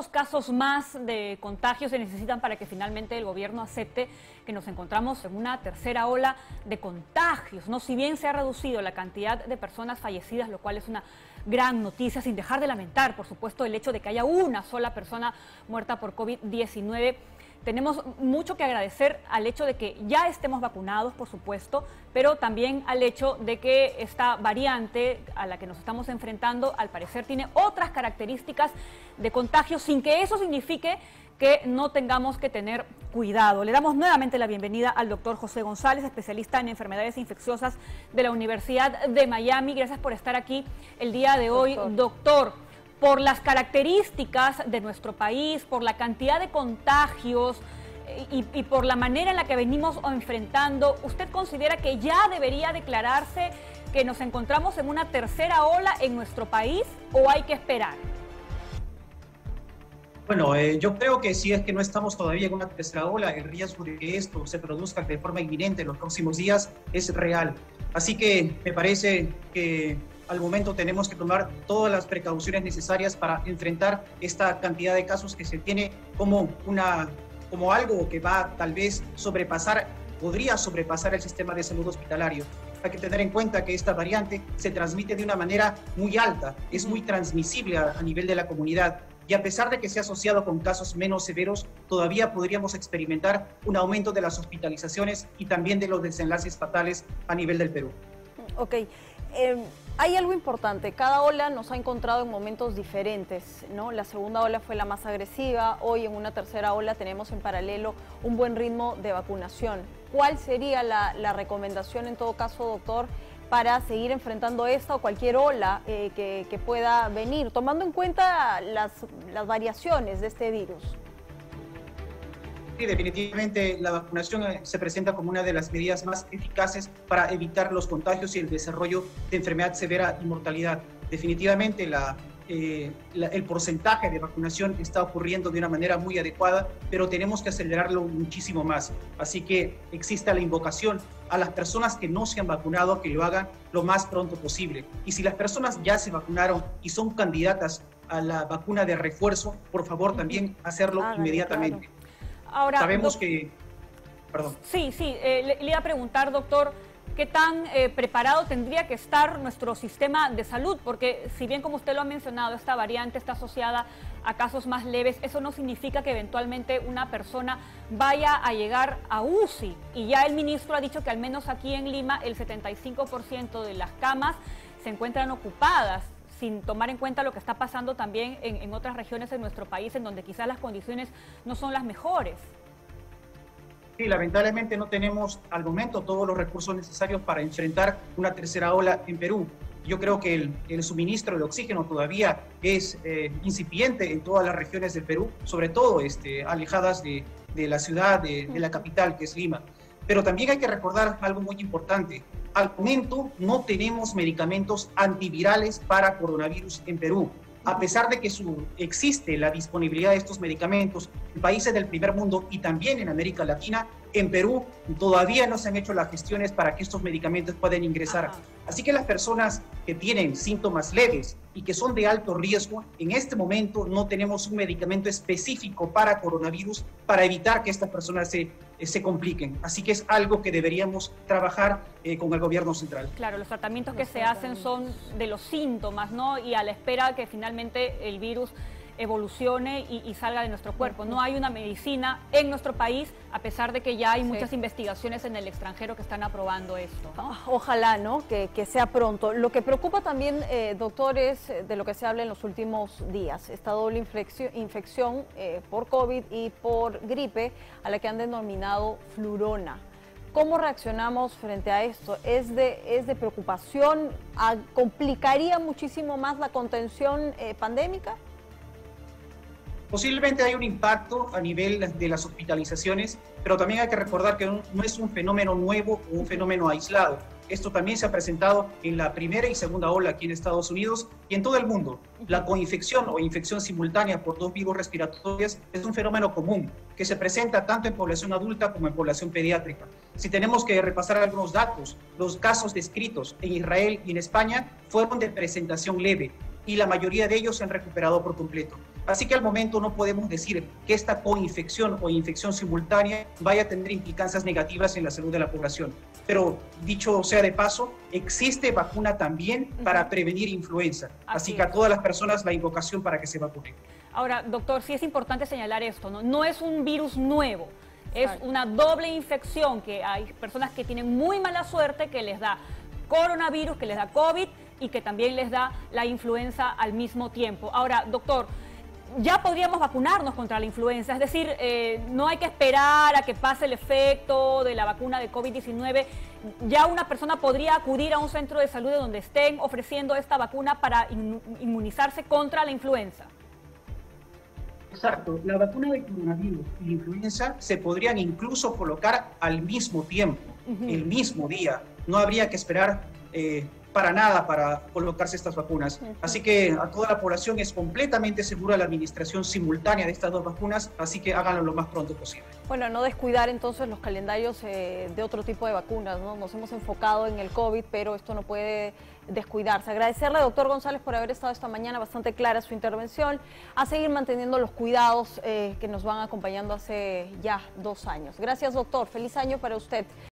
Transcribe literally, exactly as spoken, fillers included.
¿Cuántos casos más de contagio se necesitan para que finalmente el gobierno acepte que nos encontramos en una tercera ola de contagios, ¿no? Si bien se ha reducido la cantidad de personas fallecidas, lo cual es una gran noticia, sin dejar de lamentar, por supuesto, el hecho de que haya una sola persona muerta por COVID diecinueve, tenemos mucho que agradecer al hecho de que ya estemos vacunados, por supuesto, pero también al hecho de que esta variante a la que nos estamos enfrentando, al parecer, tiene otras características de contagio, sin que eso signifique que no tengamos que tener cuidado. Le damos nuevamente la bienvenida al doctor José González, especialista en enfermedades infecciosas de la Universidad de Miami. Gracias por estar aquí el día de hoy, doctor. doctor. Por las características de nuestro país, por la cantidad de contagios y, y por la manera en la que venimos enfrentando, ¿usted considera que ya debería declararse que nos encontramos en una tercera ola en nuestro país o hay que esperar? Bueno, eh, yo creo que si es que no estamos todavía en una tercera ola, el riesgo de que esto se produzca de forma inminente en los próximos días es real. Así que me parece que al momento tenemos que tomar todas las precauciones necesarias para enfrentar esta cantidad de casos que se tiene como, una, como algo que va tal vez sobrepasar, podría sobrepasar el sistema de salud hospitalario. Hay que tener en cuenta que esta variante se transmite de una manera muy alta, es muy transmisible a, a nivel de la comunidad. Y a pesar de que se ha asociado con casos menos severos, todavía podríamos experimentar un aumento de las hospitalizaciones y también de los desenlaces fatales a nivel del Perú. Ok. Eh, hay algo importante, cada ola nos ha encontrado en momentos diferentes, ¿no? La segunda ola fue la más agresiva, hoy en una tercera ola tenemos en paralelo un buen ritmo de vacunación. ¿Cuál sería la, la recomendación en todo caso, doctor, para seguir enfrentando esta o cualquier ola eh, que, que pueda venir, tomando en cuenta las, las variaciones de este virus? Sí, definitivamente la vacunación se presenta como una de las medidas más eficaces para evitar los contagios y el desarrollo de enfermedad severa y mortalidad. Definitivamente la, eh, la, el porcentaje de vacunación está ocurriendo de una manera muy adecuada, pero tenemos que acelerarlo muchísimo más. Así que existe la invocación a las personas que no se han vacunado que lo hagan lo más pronto posible. Y si las personas ya se vacunaron y son candidatas a la vacuna de refuerzo, por favor también hacerlo ah, inmediatamente. Claro. Ahora, sabemos que... Perdón. Sí, sí, eh, le, le iba a preguntar, doctor, ¿qué tan eh, preparado tendría que estar nuestro sistema de salud? Porque si bien, como usted lo ha mencionado, esta variante está asociada a casos más leves, eso no significa que eventualmente una persona vaya a llegar a U C I. Y ya el ministro ha dicho que al menos aquí en Lima el setenta y cinco por ciento de las camas se encuentran ocupadas, sin tomar en cuenta lo que está pasando también en, en otras regiones de nuestro país, en donde quizás las condiciones no son las mejores. Sí, lamentablemente no tenemos al momento todos los recursos necesarios para enfrentar una tercera ola en Perú. Yo creo que el, el suministro de oxígeno todavía es eh, incipiente en todas las regiones del Perú, sobre todo este, alejadas de, de la ciudad, de, de la capital, que es Lima. Pero también hay que recordar algo muy importante. Al momento no tenemos medicamentos antivirales para coronavirus en Perú. A pesar de que su, existe la disponibilidad de estos medicamentos en países del primer mundo y también en América Latina, en Perú todavía no se han hecho las gestiones para que estos medicamentos puedan ingresar. Ajá. Así que las personas que tienen síntomas leves y que son de alto riesgo, en este momento no tenemos un medicamento específico para coronavirus para evitar que estas personas se, se compliquen. Así que es algo que deberíamos trabajar eh, con el gobierno central. Claro, los tratamientos que se hacen son de los síntomas, ¿no? Y a la espera que finalmente el virus evolucione y, y salga de nuestro cuerpo. No hay una medicina en nuestro país, a pesar de que ya hay muchas sí. investigaciones en el extranjero que están aprobando esto, ¿no? Ojalá, ¿no? Que, que sea pronto. Lo que preocupa también, eh, doctor, es de lo que se habla en los últimos días, esta doble infección, infección eh, por COVID y por gripe, a la que han denominado flurona. ¿Cómo reaccionamos frente a esto? ¿Es de, es de preocupación? ¿Complicaría muchísimo más la contención eh, pandémica? Posiblemente hay un impacto a nivel de las hospitalizaciones, pero también hay que recordar que no es un fenómeno nuevo o un fenómeno aislado. Esto también se ha presentado en la primera y segunda ola aquí en Estados Unidos y en todo el mundo. La coinfección o infección simultánea por dos virus respiratorios es un fenómeno común que se presenta tanto en población adulta como en población pediátrica. Si tenemos que repasar algunos datos, los casos descritos en Israel y en España fueron de presentación leve y la mayoría de ellos se han recuperado por completo. Así que al momento no podemos decir que esta coinfección o infección simultánea vaya a tener implicancias negativas en la salud de la población. Pero dicho sea de paso, existe vacuna también para prevenir influenza. Así, Así que a todas las personas la invocación para que se vacunen. Ahora, doctor, sí es importante señalar esto, ¿no? No es un virus nuevo. Es una doble infección, que hay personas que tienen muy mala suerte, que les da coronavirus, que les da COVID y que también les da la influenza al mismo tiempo. Ahora, doctor, ya podríamos vacunarnos contra la influenza, es decir, eh, no hay que esperar a que pase el efecto de la vacuna de COVID diecinueve. Ya una persona podría acudir a un centro de salud donde estén ofreciendo esta vacuna para inmunizarse contra la influenza. Exacto, la vacuna de coronavirus y la influenza se podrían incluso colocar al mismo tiempo, uh-huh. el mismo día. No habría que esperar eh, para nada para colocarse estas vacunas. Uh-huh. Así que a toda la población es completamente segura la administración simultánea de estas dos vacunas, así que háganlo lo más pronto posible. Bueno, no descuidar entonces los calendarios eh, de otro tipo de vacunas, ¿no? Nos hemos enfocado en el COVID, pero esto no puede descuidarse. Agradecerle, doctor González, por haber estado esta mañana, bastante clara su intervención, a seguir manteniendo los cuidados eh, que nos van acompañando hace ya dos años. Gracias, doctor. Feliz año para usted.